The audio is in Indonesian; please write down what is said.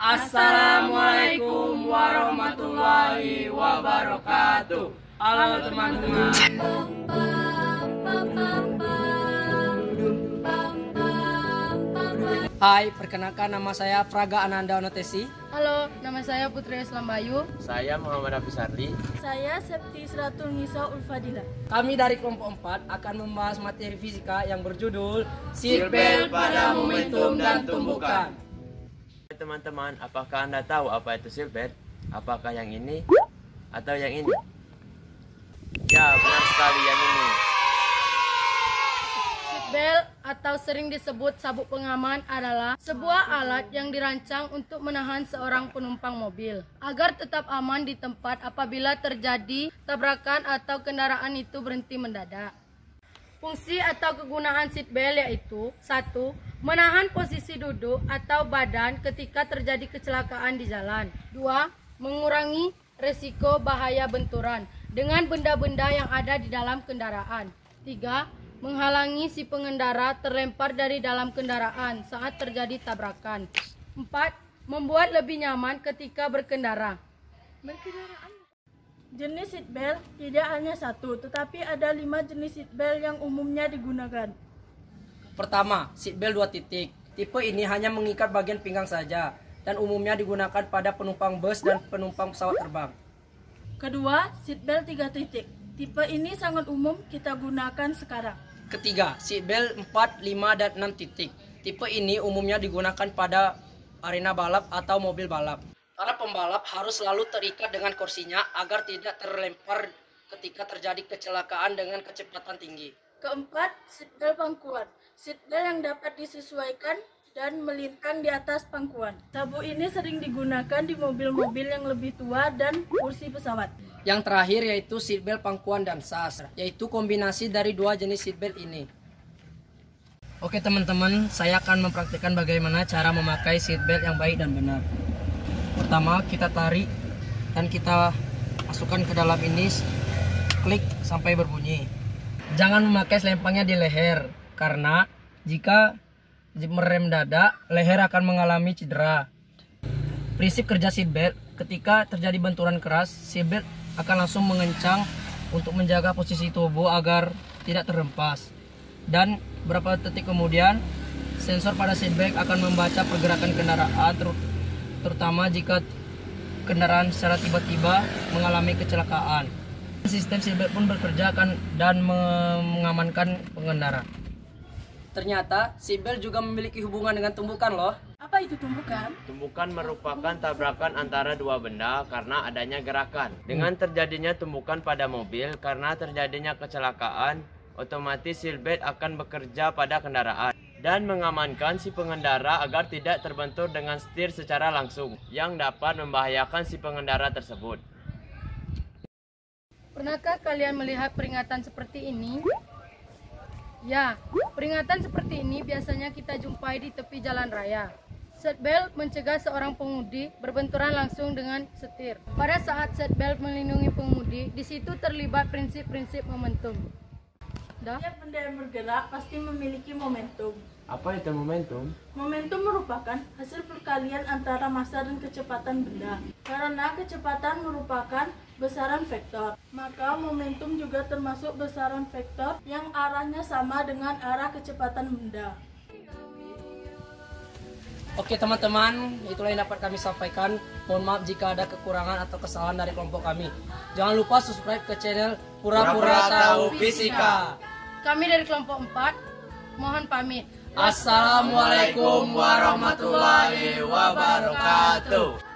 Assalamualaikum warahmatullahi wabarakatuh. Halo teman-teman. Hai, perkenalkan nama saya Fraga Ananda Onotesi. Halo, nama saya Putri Islam Bayu. Saya Muhammad Hafiz Ardi. Saya Septi Siratul Nisa Ulfadila. Kami dari kelompok 4 akan membahas materi fisika yang berjudul Seatbelt pada momentum dan tumbukan. Teman-teman, apakah Anda tahu apa itu seatbelt? Apakah yang ini atau yang ini? Ya, benar sekali, yang ini. Seatbelt atau sering disebut sabuk pengaman adalah sebuah alat yang dirancang untuk menahan seorang penumpang mobil agar tetap aman di tempat apabila terjadi tabrakan atau kendaraan itu berhenti mendadak. Fungsi atau kegunaan seatbelt yaitu 1. Menahan posisi duduk atau badan ketika terjadi kecelakaan di jalan. 2. Mengurangi resiko bahaya benturan dengan benda-benda yang ada di dalam kendaraan. 3. Menghalangi si pengendara terlempar dari dalam kendaraan saat terjadi tabrakan. 4. Membuat lebih nyaman ketika berkendara. Jenis seatbelt tidak hanya satu, tetapi ada 5 jenis seatbelt yang umumnya digunakan. Pertama, seatbelt 2 titik. Tipe ini hanya mengikat bagian pinggang saja dan umumnya digunakan pada penumpang bus dan penumpang pesawat terbang. Kedua, seatbelt 3 titik. Tipe ini sangat umum kita gunakan sekarang. Ketiga, seatbelt 4, 5, dan 6 titik. Tipe ini umumnya digunakan pada arena balap atau mobil balap. Para pembalap harus selalu terikat dengan kursinya agar tidak terlempar ketika terjadi kecelakaan dengan kecepatan tinggi. Keempat, seatbelt pangkuan. Seatbelt yang dapat disesuaikan dan melintang di atas pangkuan. Sabuk ini sering digunakan di mobil-mobil yang lebih tua dan kursi pesawat. Yang terakhir yaitu seatbelt pangkuan dan sas, yaitu kombinasi dari 2 jenis seatbelt ini. Oke teman-teman, saya akan mempraktikkan bagaimana cara memakai seatbelt yang baik dan benar. Pertama, kita tarik dan kita masukkan ke dalam ini, klik sampai berbunyi. Jangan memakai selempangnya di leher, karena jika merem dada, leher akan mengalami cedera. Prinsip kerja seatbelt, ketika terjadi benturan keras, seatbelt akan langsung mengencang untuk menjaga posisi tubuh agar tidak terhempas. Dan beberapa detik kemudian, sensor pada seatbelt akan membaca pergerakan kendaraan, terutama jika kendaraan secara tiba-tiba mengalami kecelakaan. Sistem seatbelt pun bekerja dan mengamankan pengendara. Ternyata seatbelt juga memiliki hubungan dengan tumbukan loh. Apa itu tumbukan? Tumbukan merupakan tabrakan antara dua benda karena adanya gerakan. Dengan terjadinya tumbukan pada mobil karena terjadinya kecelakaan, otomatis seatbelt akan bekerja pada kendaraan dan mengamankan si pengendara agar tidak terbentur dengan setir secara langsung yang dapat membahayakan si pengendara tersebut. Pernahkah kalian melihat peringatan seperti ini? Ya, peringatan seperti ini biasanya kita jumpai di tepi jalan raya. Seatbelt mencegah seorang pengemudi berbenturan langsung dengan setir. Pada saat seatbelt melindungi pengemudi, di situ terlibat prinsip-prinsip momentum. Setiap benda yang bergerak pasti memiliki momentum. Apa itu momentum? Momentum merupakan hasil perkalian antara massa dan kecepatan benda. Karena kecepatan merupakan besaran vektor, maka momentum juga termasuk besaran vektor yang arahnya sama dengan arah kecepatan benda. Oke teman-teman, itulah yang dapat kami sampaikan. Mohon maaf jika ada kekurangan atau kesalahan dari kelompok kami. Jangan lupa subscribe ke channel Pura-Pura Tahu Fisika. Kami dari kelompok 4, mohon pamit. Assalamualaikum warahmatullahi wabarakatuh.